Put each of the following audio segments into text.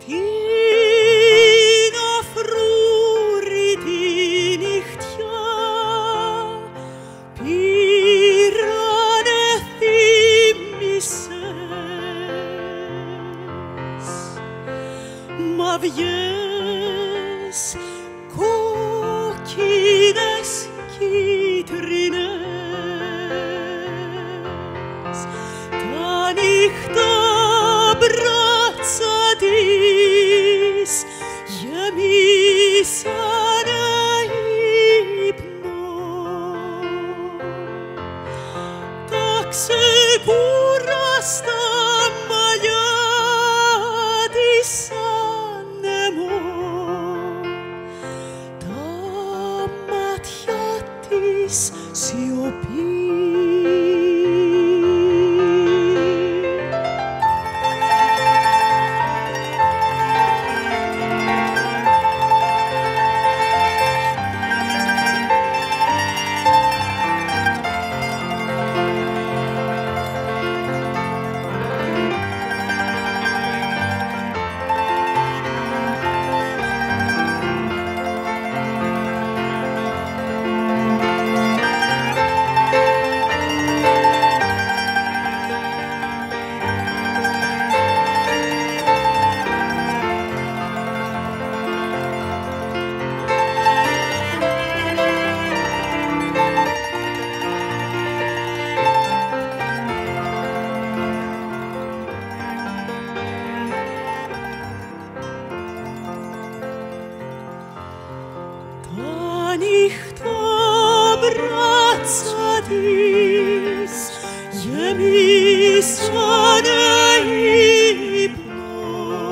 την αφρούρητη νυχτιά πήρανε θύμησες μαυριές κόκκινες κίτρινες τα νύχτα μπράτσα της γεμίσανε ύπνο τα ξεκούραστα μαλλιά της άνεμο τα μάτια της σιωπή. Τα νύχτα μπράτσα της γεμίσανε ύπνο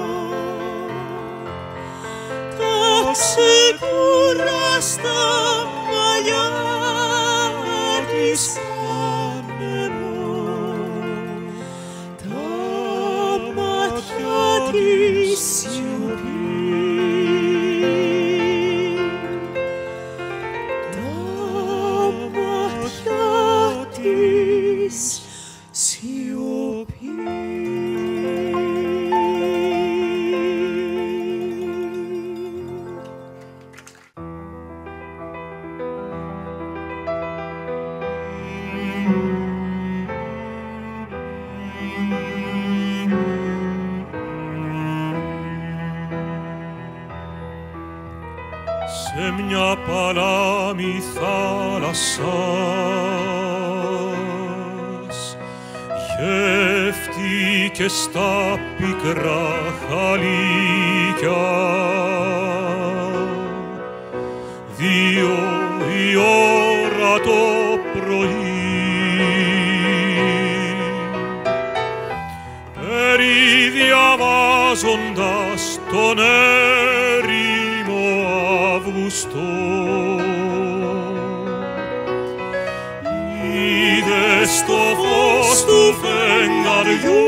τα ξεκούραστα μαλλιά της άνεμο τα μάτια της σιωπή. Σε μια παλάμη θάλασσας γεύτηκε στα πικρά χαλίκια 2 η ώρα το πρωί περιδιαβάζοντας τον έρημο Αύγουστο είδες το φως του φεγγαριού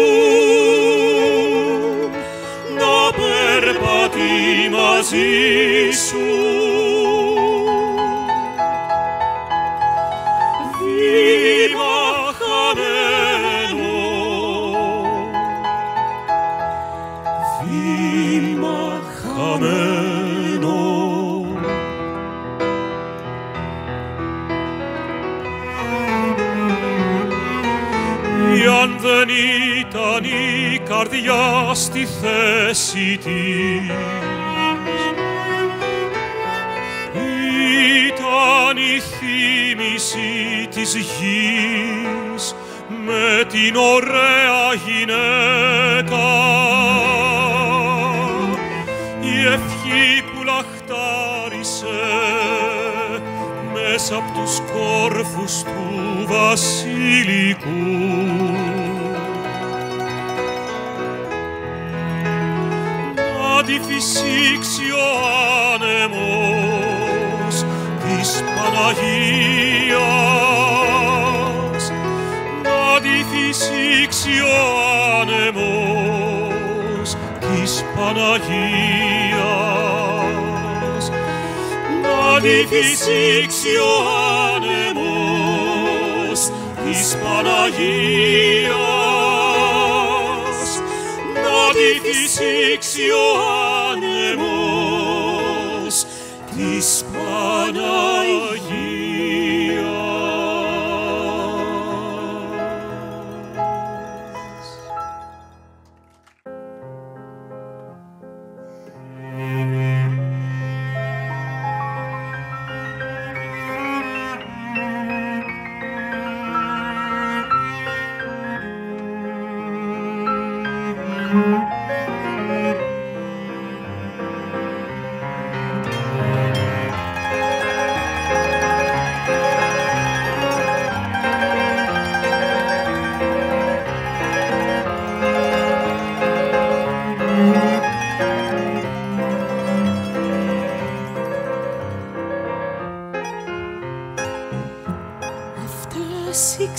να περπατεί μαζί σου βήμα χαμένο, βήμα χαμένο. Αν δεν ήταν η καρδιά στη θέση της, ήταν η θύμηση της γης με την ωραία γυναίκα, η ευχή που λαχτάρισε μέσα απ' τους κόρφους του βασιλικού. Να τη φυσήξει ο άνεμος της Παναγίας, να τη φυσήξει ο άνεμος της Παναγίας, να τη φυσήξει ο άνεμος της Παναγίας, να τη φυσήξει ο άνεμος της Παναγίας. Αυτές οι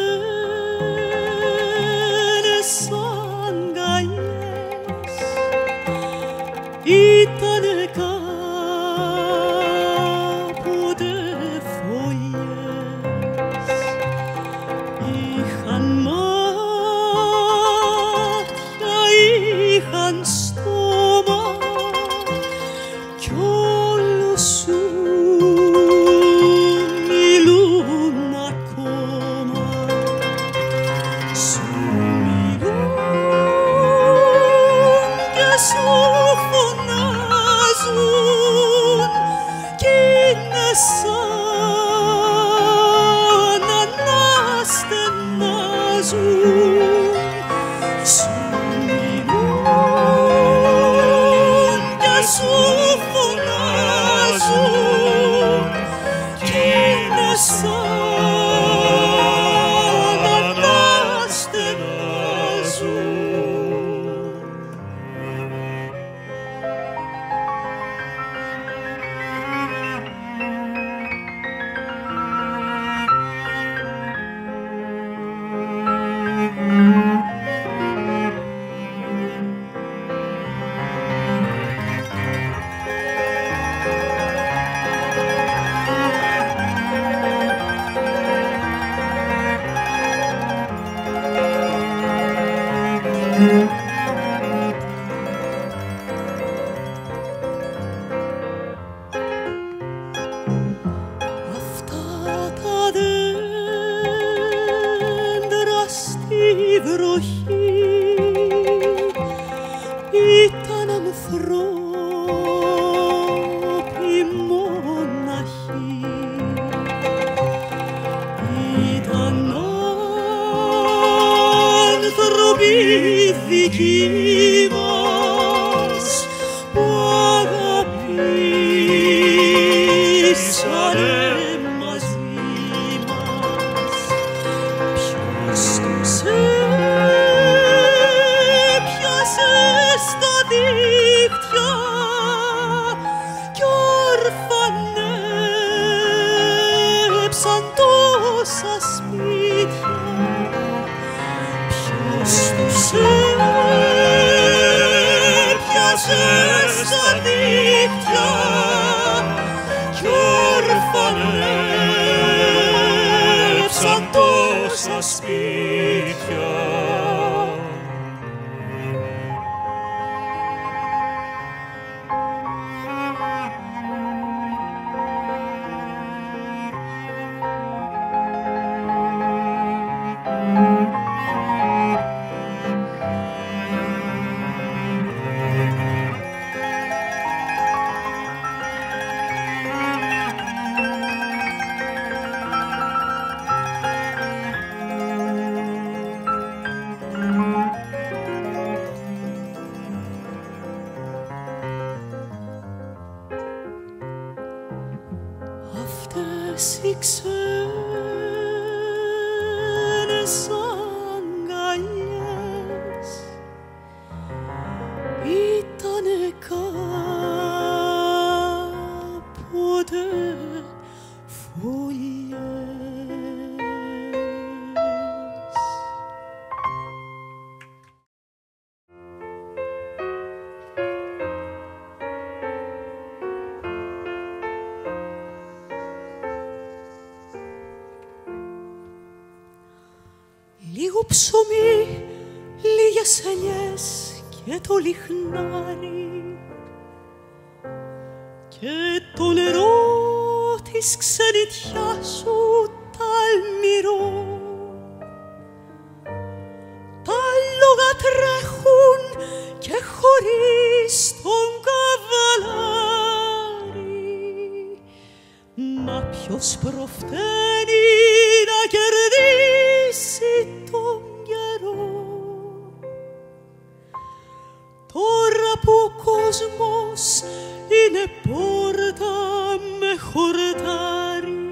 ξένες αγκαλιές ήτανε κάποτε φωλιές, είχαν μάτια, είχαν στόμα κι όλο σου μιλούν ακόμα, σου μιλούν και σου φωνάζουν κι είναι σαν να αναστενάζουν, σου μιλούν και σου φωνάζουν κι είναι σαν να αναστενάζουν. Αυτά τα δέντρα στη βροχή ήταν ανθρώποι μοναχοί, ήταν άνθρωποι δικοί μας που αγαπήσανε μαζί μας. Ποιος τους έπιασε στα δίχτυα κι ορφανέψαν τόσα σπίτια. Ποιος τους έπιασε στα δίχτυα κι ορφανέψαν τόσα σπίτια. Αυτές οι ξένες αγκαλιές ήτανε κάποτε φωλιές. Λίγο ψωμί, λίγες ελιές και και το λιχνάρι και το νερό της ξενιτιάς σου τ' αλμυρό. Τα άλογα τρέχουν και χωρίς τον καβαλάρι, μα ποιος προφταίνει να κερδίσει τον καιρό. Τώρα που ο κόσμος είναι πόρτα με χορτάρι,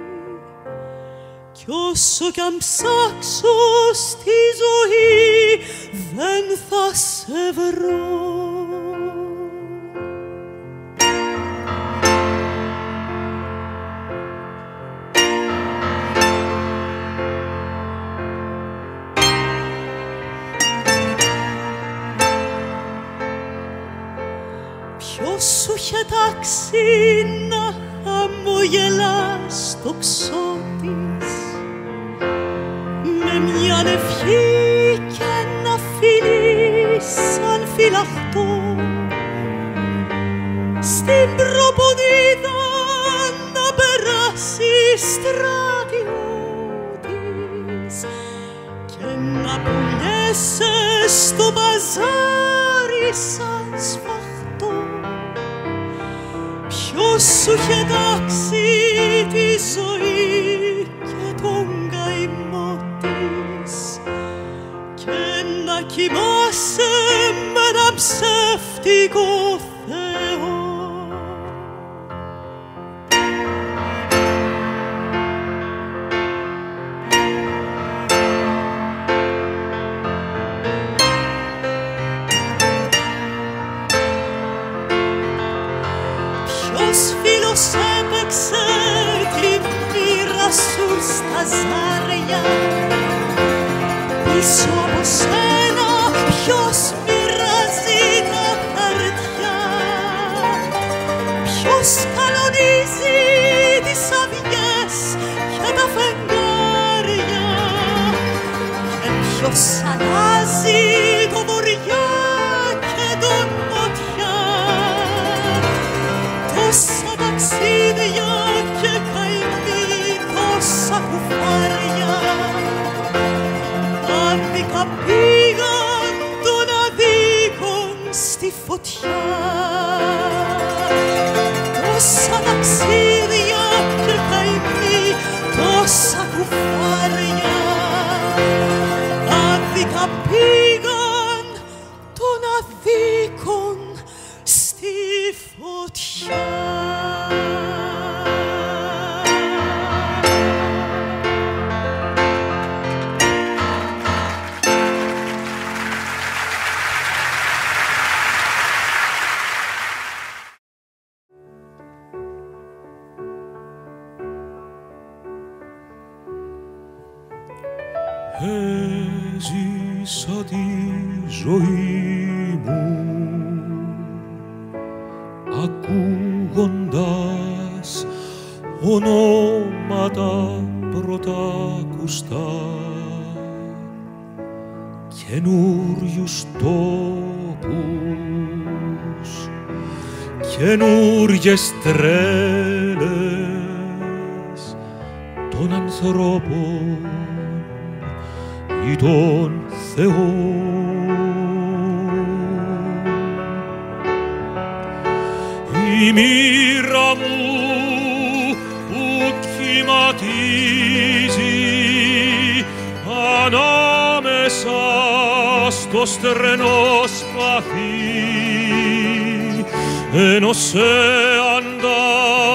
κι όσο κι αν ψάξω στη ζωή δεν θα σε βρω. Ποιος σου είχε τάξει να χαμογελάς το ξώτης με μια ευχή και ένα φιλί σαν φυλαχτό στην προπονίδα να περάσει στρατιώτης και να πουλιέσαι στο μπαζάρι σαν σφαχτό. Ποιος σου είχε τάξει τη ζωή και τον καημό της και να κοιμάσαι με ένα ψεύτικο Θεό. Ποιος φίλος έπαιξε τη μοίρα σου στα ζάρια πίσω από σένα, ποιος μοιράζει τα χαρτιά, ποιος κανονίζει τις αυγές και τα φεγγάρια και ποιος αλλάζει το βορειά και τον νότια. Τόσα ταξίδια και καημοί, τόσα κουφάρια, άδικα πήγαν των αδίκων στη φωτιά. Τόσα ταξίδια και καημοί, τόσα κουφάρια, άδικα πήγαν των αδίκων στη φωτιά. Έζησα τη ζωή μου ακούγοντας ονόματα πρωτάκουστα, καινούριους τόπους, καινούριες τρέλες των ανθρώπων ή των Θεών. Η μοίρα μου που κυματίζει ανάμεσα στο στρενό σπαθί ενός άντρα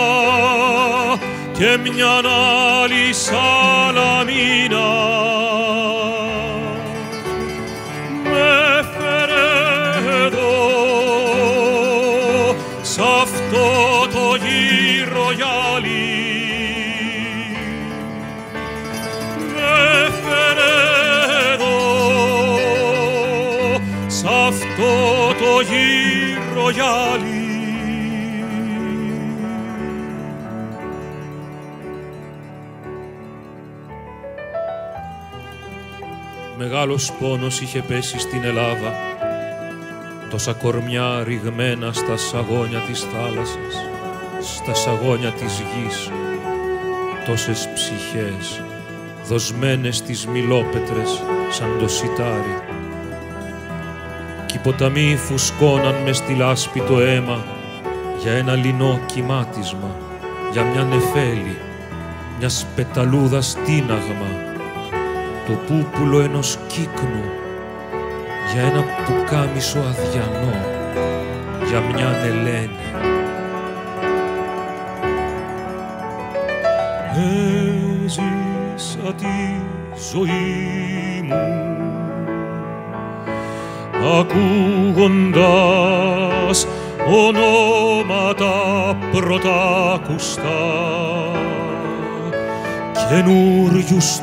και μιαν άλλη σαλαμίνα με φέρε εδώ σ' αυτό το γύρο γυαλί. Με φέρε εδώ σ' αυτό το γύρο γυαλί. Μεγάλος πόνος είχε πέσει στην Ελλάδα τόσα κορμιά ρηγμένα στα σαγόνια της θάλασσας, στα σαγόνια της γης, τόσες ψυχές δοσμένες στις μιλόπετρες σαν το σιτάρι. Κι οι ποταμοί φουσκώναν μες στη λάσπη το αίμα για ένα λινό κυμάτισμα, για μια νεφέλη, μια σπεταλούδας τίναγμα, το πούπουλο ενός κύκνου, για ένα πουκάμισο αδιανό, για μια Ελένη. Έζησα τη ζωή μου ακούγοντας ονόματα πρωτάκουστα, καινούριους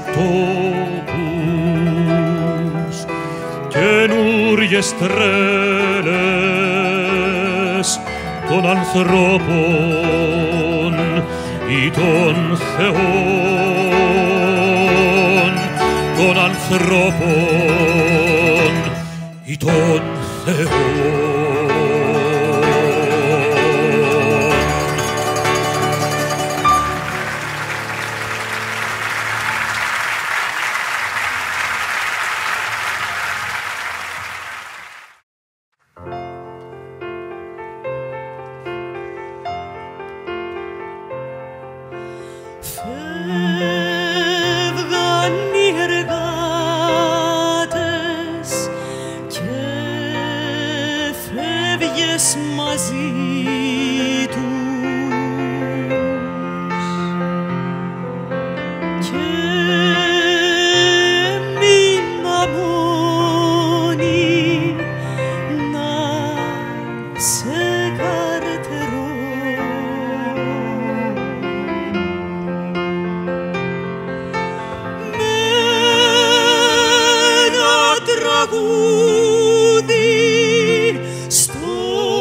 τόπους, καινούριες τρέλες των ανθρώπων ή των θεών, των ανθρώπων ή των θεών. Φεύγαν οι εργάτες και φεύγες μαζί τους και μείνα μόνη να σε καρτερώ. Τραγούδι στο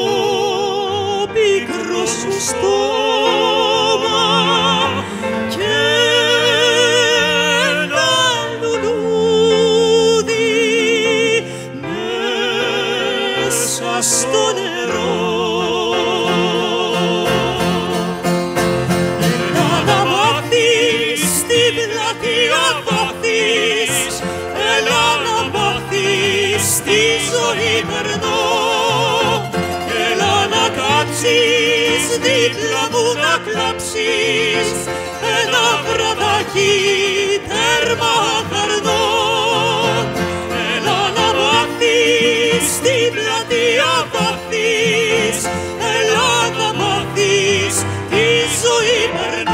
πικρό σου στόμα και ένα λουλούδι μέσα στο νερό. Έλα να μάθεις στην πλατεία βαθείς, έλα να μάθεις τη ζωή περνώ, έλα να κάψεις δίπλα μου να κλάψεις ένα βραδάκι τέρμα χαρνό. Έλα να μάθεις την πλατεία βαθείς, έλα να μάθεις τη ζωή περνώ.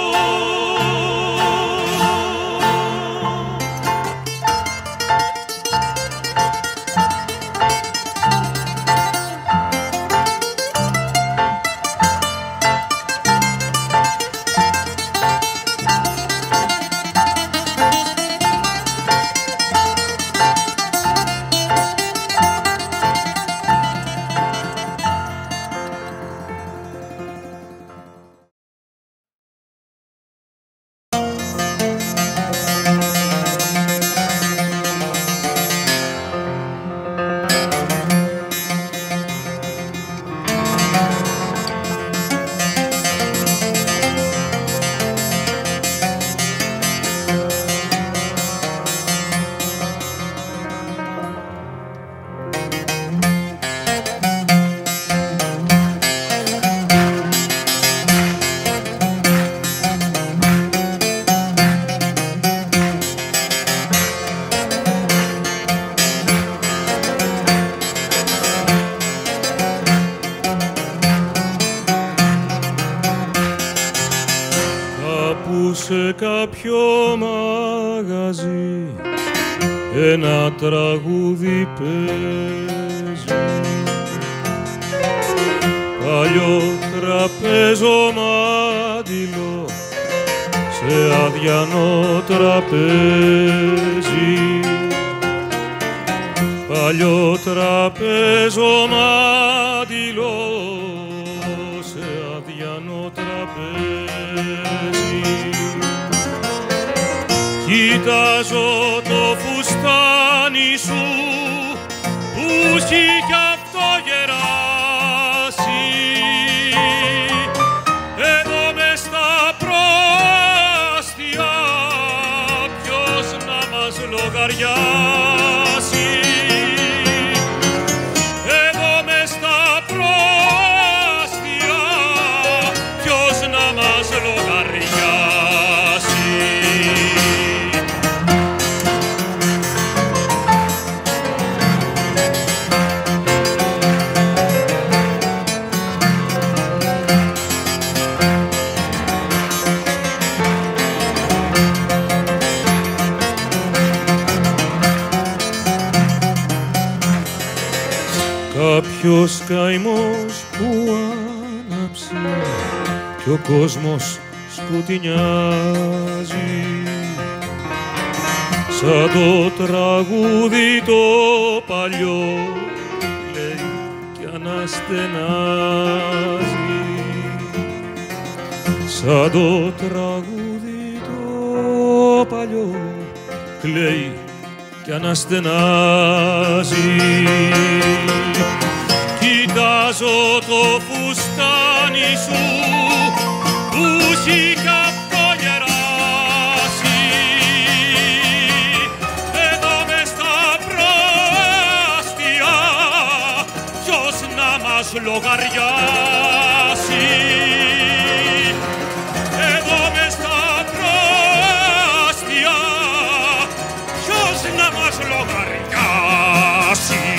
Σε κάποιο μαγαζί ένα τραγούδι παίζει, παλιό τραπέζομάντιλο σε αδιανό τραπέζι, παλιό τραπέζομάντιλο σε αδιανό τραπέζι. Κοιτάζω το φουστάνι σου που έχει κι αυτό μας λογαριάσει. Εδώ μες στα προάστια ποιος να μας λογαριάσει. Κάποιος καημός που άναψε κι ο κόσμος σκοτεινιάζει, σαν το τραγούδι το παλιό λέει κι αναστενάζει, σαν το τραγούδι το παλιό κλαίει κι αναστενάζει. Κοιτάζω το φουστάνι σου που έχει καυτογεράσει. Εδώ μες στα προάστια ποιος να μας λογαριάσει. Εδώ μες στα προάστια ποιος να μας λογαριάσει.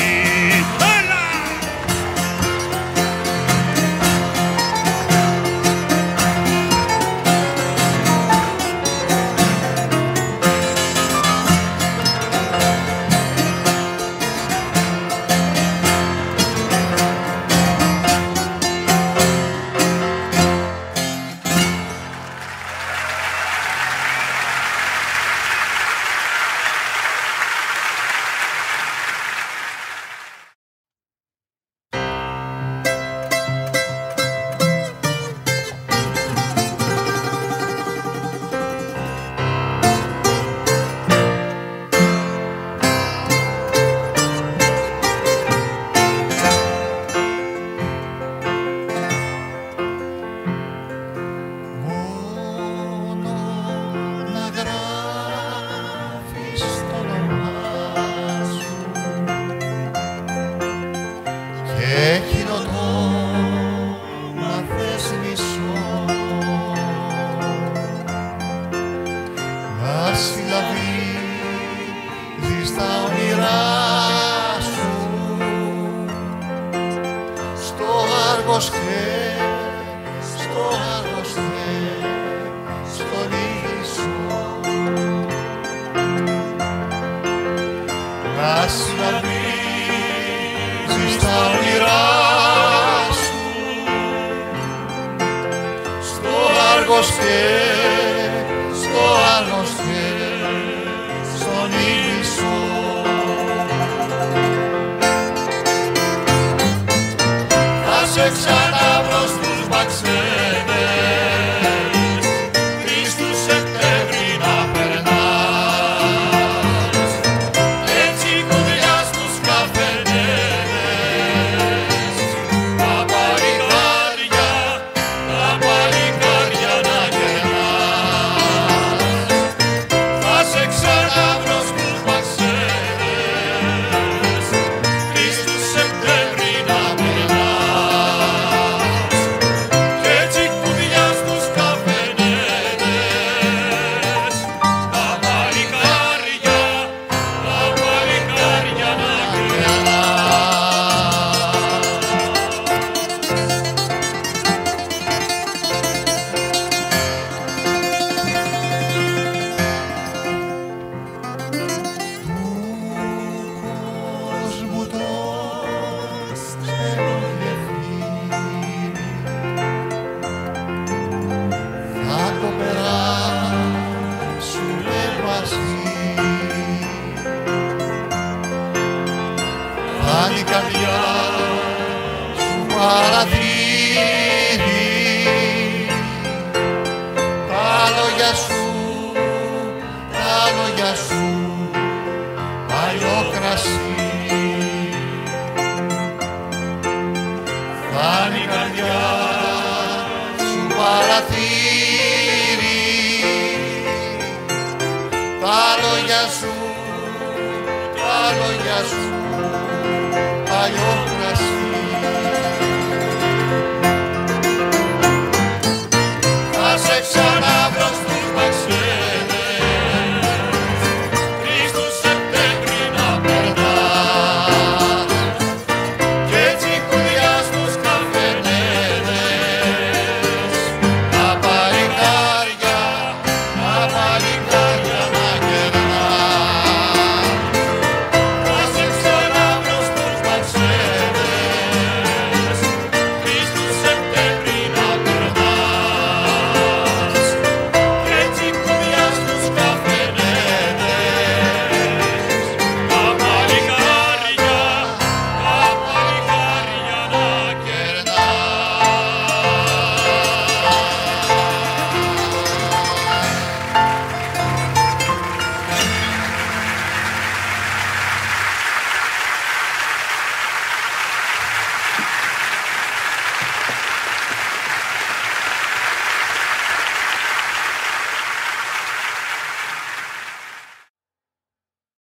παραθύρι, τα λόγια λόγια σου, τα λόγια σου, παλιό